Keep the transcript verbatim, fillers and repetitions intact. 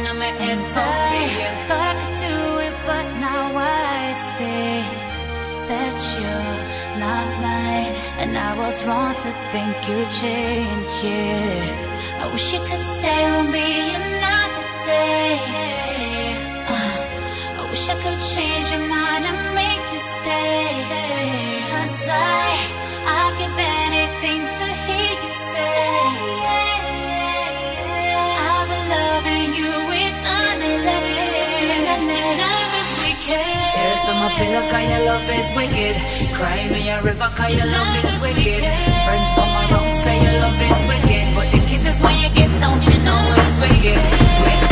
on my head. And I thought I could do it, but now I see that you're not mine, and I was wrong to think you'd change, yeah. I wish you could stay with me another day. uh, I wish I could change your mind and make you stay. Cause I, I'd give anything to hear you say I've been loving you eternally. Tears on my pillow cause your love is wicked. Cry me a river cause your love is wicked. Friends come around say your love is wicked, but the kisses when you get, don't you know it's wicked. Wait